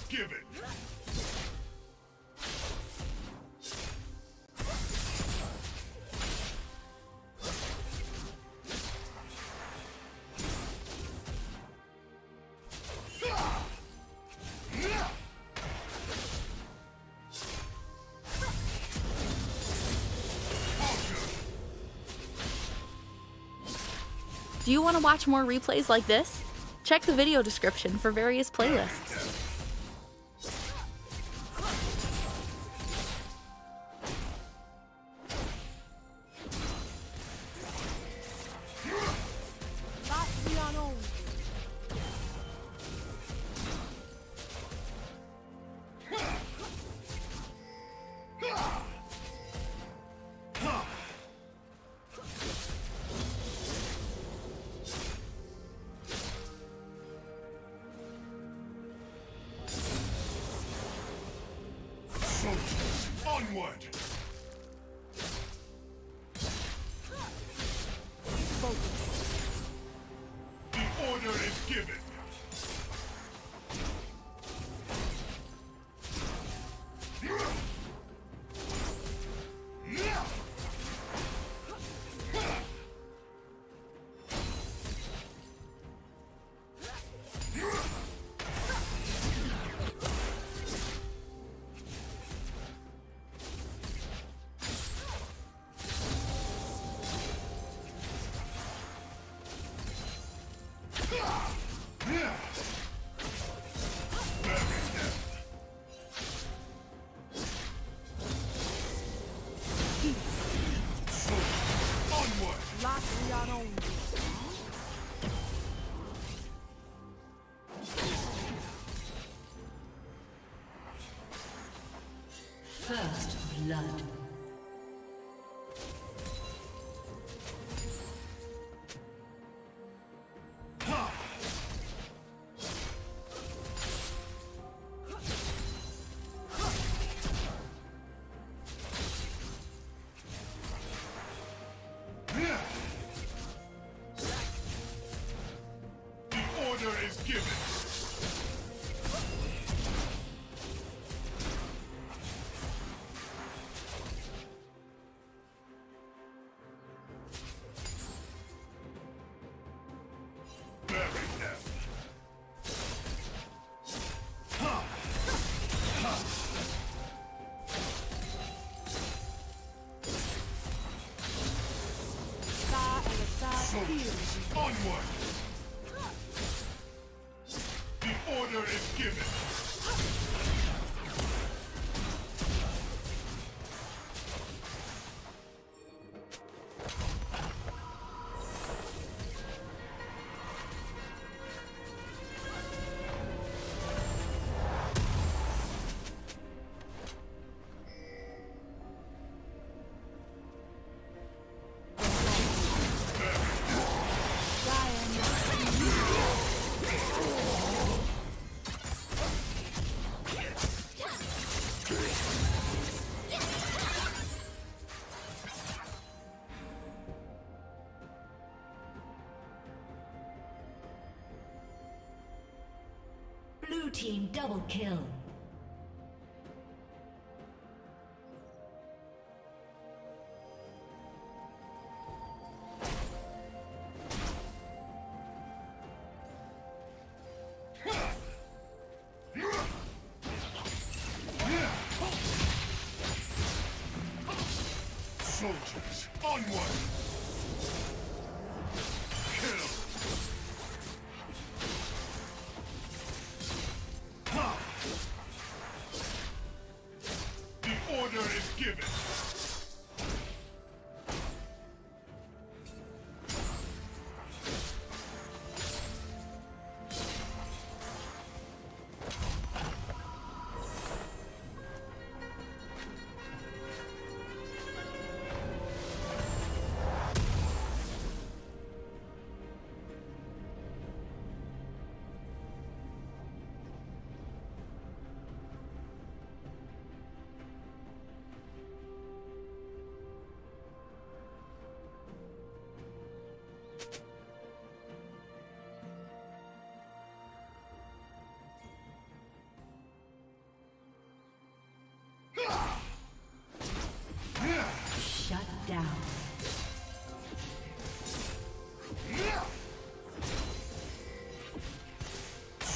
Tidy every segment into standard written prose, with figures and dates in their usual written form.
given. Do you want to watch more replays like this? Check the video description for various playlists. Onward! Focus. The order is given. First blood. The order is given. Onward! The order is given. Blue team double kill. Soldiers, onward! Kill! The order is given.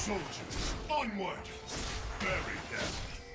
Soldiers, onward! Bury them!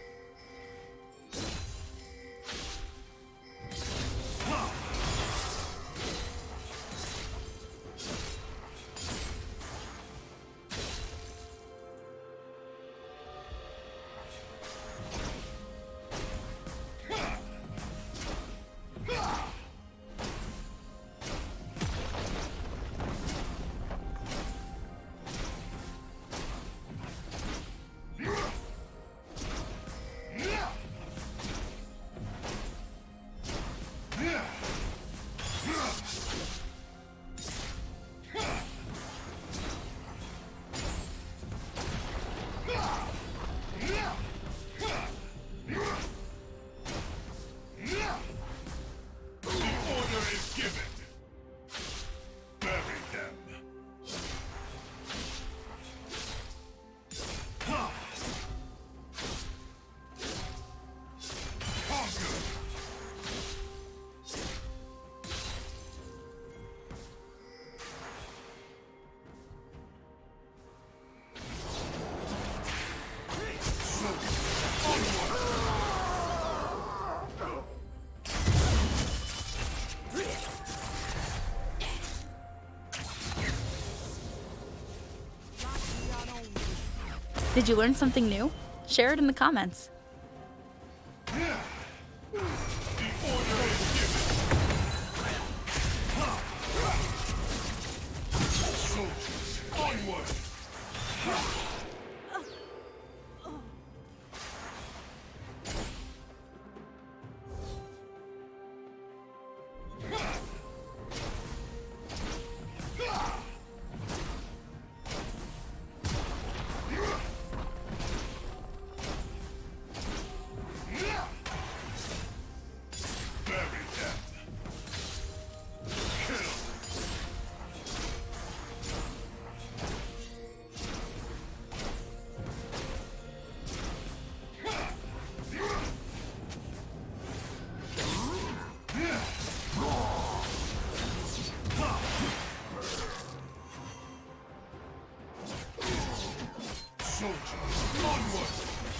Did you learn something new? Share it in the comments. Soldiers, onward! Soldiers, onward!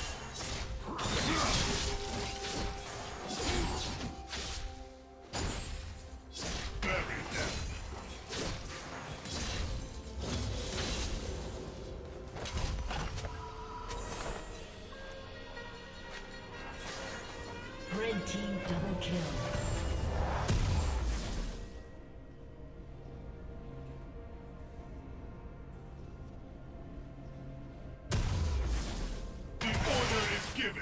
Bury them! Red team double kill. Given.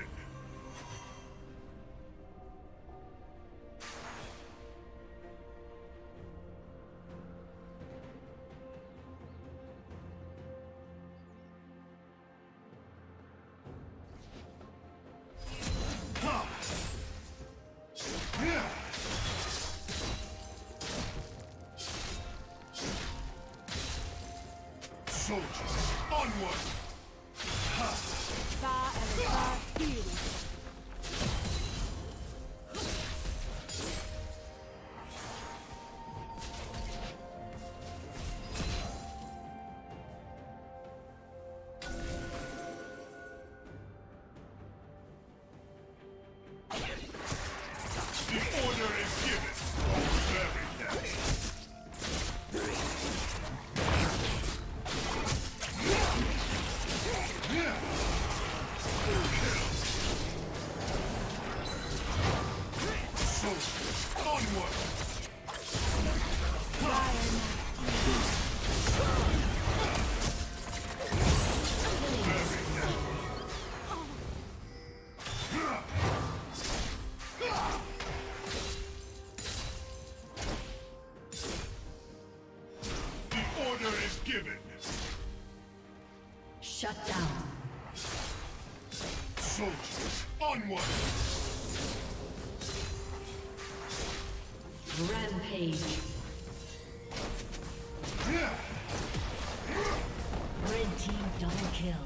Soldiers, onward! The order is given. Bury them. Soldiers, onward! The order is given. Shut down. Soldiers, onward! Rampage. Red team double kill.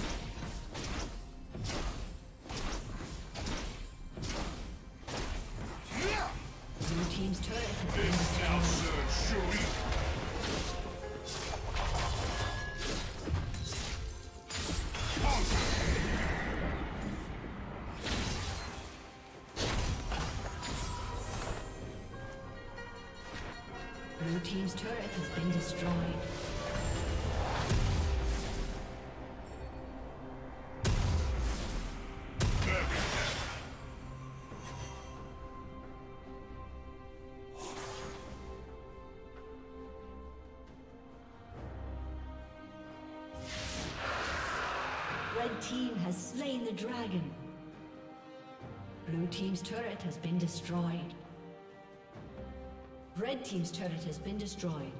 Blue team's turret has been This now serves Shuri. team's turret has been destroyed. Red team has slain the dragon. Blue team's turret has been destroyed. Red team's turret has been destroyed.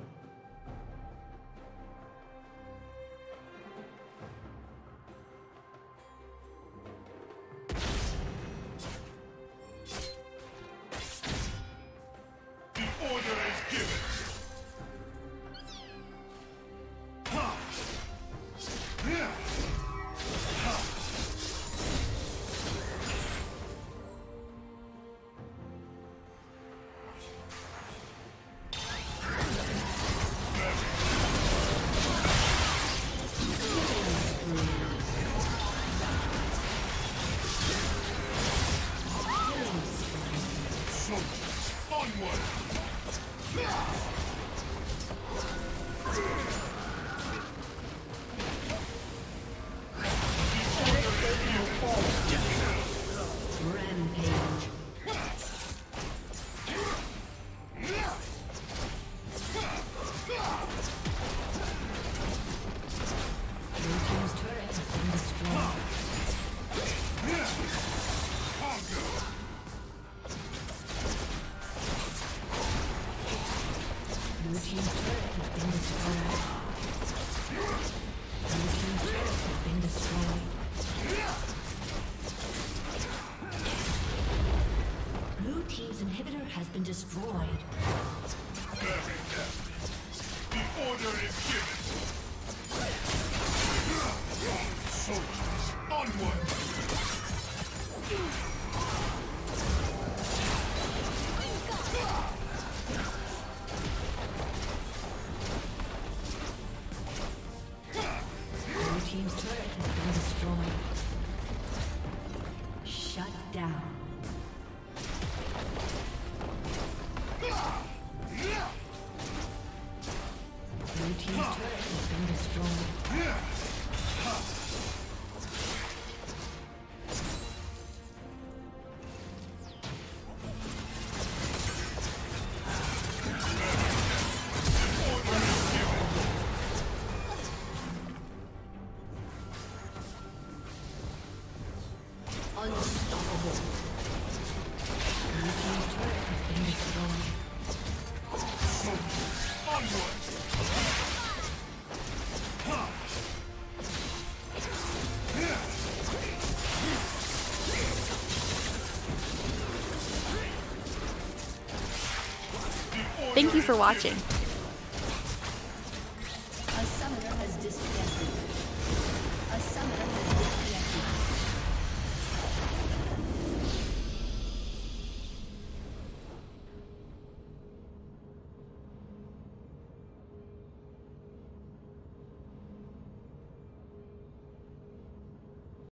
The order is given. Onward! Rampage. Blue team's turret has been destroyed. Blue team's turret has been destroyed. Blue team's turret has been destroyed. Blue team's inhibitor has been destroyed. Very deadly. The order is given. Soldiers, onward! Blue team's turret has been destroyed. Shut down. Blue team's turret has been destroyed. Unstoppable. Blue team's turret has been destroyed. Onward! Thank you for watching.